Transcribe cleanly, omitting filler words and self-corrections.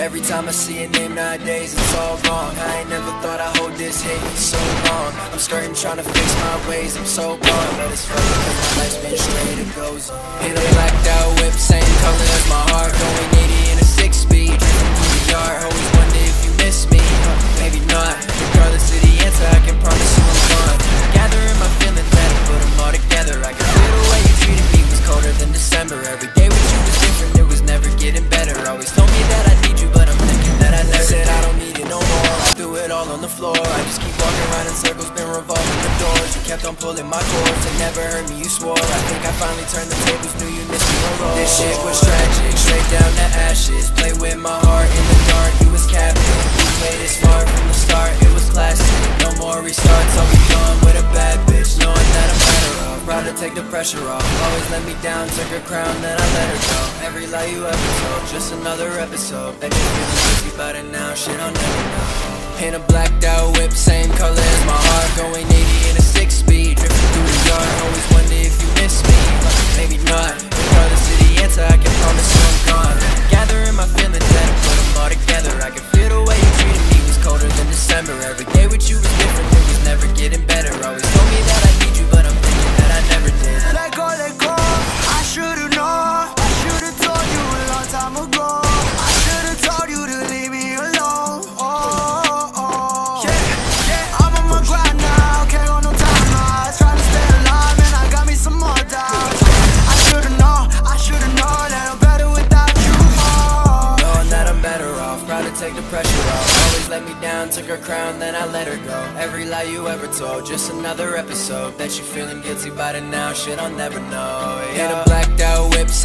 Every time I see a name nowadays, it's all wrong. I ain't never thought I'd hold this hate for so long. I'm skirting, trying to fix my ways, I'm so gone. But it's funny cause my life's been straight, it goes on. In a blacked out whip, same color as my heart, going 80 in a 6-speed, driving through the yard. Always wonder if you miss me, maybe not. Regardless of the answer, I can promise you I'm gone. Gathering my feelings, had to put them all together. I can feel the way you treated me was colder than December. Every day with you was different, it was never getting better. Always told me that I need you, but I'm thinking that I never said I don't need it no more. I threw it all on the floor, I just keep walking around in circles, been revolving the doors. You kept on pulling my cords, it never hurt me, you swore. I think I finally turned the tables, knew you missed me a roll. This shit was tragic, straight down to ashes. Play with my heart in the dark, you was captain. You played this far from the start, it was classic. No more restarts, I'll be gone with a bad bitch, knowing that I'm better off. Proud to take the pressure off, always let me down, took her crown, then I let her go. Every lie you ever told, just another episode. Bet you feeling guilty about it now, shit I'll never know. In a blacked out whip, same color as my heart, going 80 in a 6-speed, drifting through the yard. Always wonder if you miss me, maybe not. Regardless of the answer, I can promise you I'm gone. Gathering my feelings, had to put them all together. I can feel the way you treated me was colder than December. Every day with you was different, it was never getting better. Always told me that I need you, but I'm thinking that I never did. Let go, I should've known. I should've told you a long time ago. I should've told you to leave me alone. Yeah, I'm on my grind now, can't go no time now. Trying to stay alive and I got me some more doubts. I should've known that I'm better without you. Knowing that I'm better off, proud to take the pressure off. Always let me down, took her crown, then I let her go. Every lie you ever told, just another episode. Bet you feeling guilty about it now, shit I'll never know. In a blacked out whip,